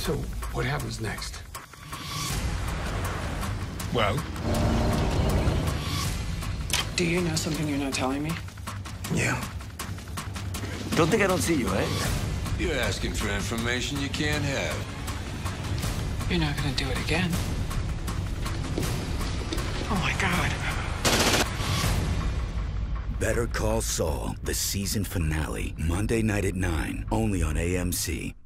So, what happens next? Well? Do you know something you're not telling me? Yeah. Don't think I don't see you, eh? You're asking for information you can't have. You're not gonna do it again. Oh my God. Better Call Saul, the season finale, Monday night at 9, only on AMC.